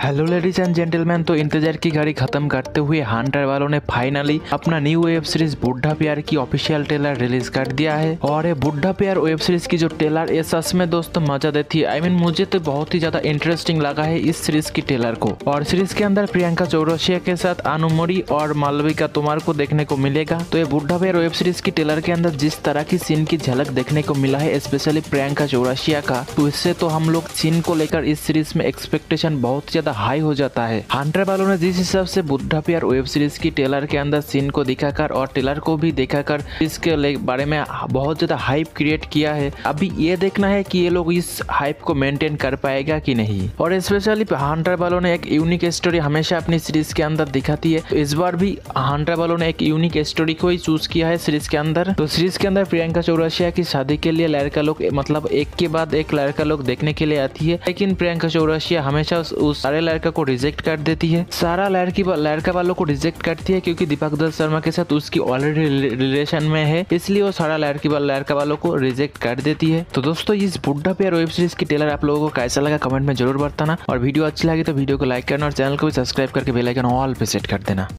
Hello ladies and gentleman, तो इंतजार की घड़ी खत्म करते हुए हंटर वालों ने फाइनली अपना न्यू वेब सीरीज बुढ़ा प्यार की ऑफिशियल ट्रेलर रिलीज कर दिया है। और ये बुढ़ा प्यार वेब सीरीज की जो ट्रेलर ये सच में दोस्तों मजा देती है। आई मीन मुझे तो बहुत ही ज्यादा इंटरेस्टिंग लगा है इस सीरीज की ट्रेलर को। और सीरीज के अंदर प्रियंका चौरसिया के साथ अनुमोरी और मालविका तोमर को देखने को मिलेगा। तो ये बुढ़ा प्यार वेब सीरीज की ट्रेलर के अंदर जिस तरह की सीन की झलक देखने को मिला है, स्पेशली प्रियंका चौरसिया का, तो इससे तो हम लोग सीन को लेकर इस सीरीज में एक्सपेक्टेशन बहुत ज्यादा हाई हो जाता है। हंटर वालों ने जिस हिसाब से बुढ़ा प्यार वेब सीरीज की ट्रेलर के अंदर सीन को दिखाकर और ट्रेलर को भी दिखाकर इसके बारे में बहुत ज्यादा हाइप क्रिएट किया है। अभी ये देखना है कि ये लोग इस हाइप को मेंटेन कर पाएगा कि नहीं। और स्पेशली हंटर वालों ने एक यूनिक स्टोरी हमेशा अपनी सीरीज के अंदर दिखाती है, तो इस बार भी हंटर वालों ने एक यूनिक स्टोरी को ही चूज किया है सीरीज के अंदर। तो सीरीज के अंदर प्रियंका चौरसिया की शादी के लिए लड़का लोग मतलब एक के बाद एक लड़का लोग देखने के लिए आती है, लेकिन प्रियंका चौरसिया हमेशा उस सारे लड़का को रिजेक्ट कर देती है। सारा लड़का वालों को रिजेक्ट करती है क्योंकि दीपक दत्त शर्मा के साथ उसकी ऑलरेडी रिलेशन में है, इसलिए वो सारा लड़का वालों को रिजेक्ट कर देती है। तो दोस्तों इस बुढ़ा प्यार वेब सीरीज की ट्रेलर आप लोगों को कैसा लगा कमेंट में जरूर बताना। और वीडियो अच्छी लगी तो वीडियो को लाइक करना और चैनल को भी सब्सक्राइब करके बेल आइकन ऑल पे सेट कर देना।